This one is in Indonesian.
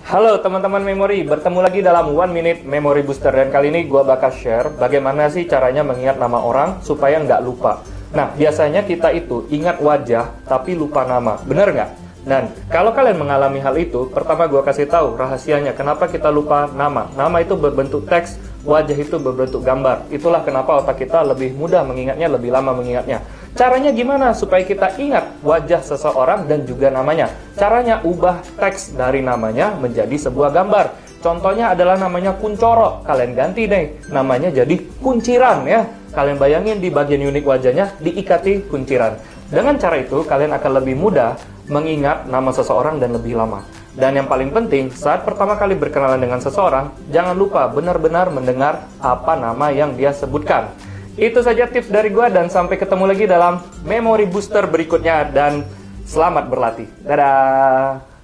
Halo teman-teman memori, bertemu lagi dalam One Minute Memory Booster. Dan kali ini gue bakal share bagaimana sih caranya mengingat nama orang supaya nggak lupa. Nah, biasanya kita itu ingat wajah tapi lupa nama, bener nggak? Dan kalau kalian mengalami hal itu, pertama gue kasih tahu rahasianya kenapa kita lupa nama. Nama itu berbentuk teks, wajah itu berbentuk gambar. Itulah kenapa otak kita lebih mudah mengingatnya, lebih lama mengingatnya. Caranya gimana supaya kita ingat wajah seseorang dan juga namanya? Caranya ubah teks dari namanya menjadi sebuah gambar. Contohnya adalah namanya Kuncoro. Kalian ganti deh, namanya jadi Kunciran ya. Kalian bayangin di bagian unik wajahnya diikati kunciran. Dengan cara itu, kalian akan lebih mudah mengingat nama seseorang dan lebih lama. Dan yang paling penting, saat pertama kali berkenalan dengan seseorang, jangan lupa benar-benar mendengar apa nama yang dia sebutkan. Itu saja tips dari gue, dan sampai ketemu lagi dalam Memory Booster berikutnya, dan selamat berlatih. Dadah!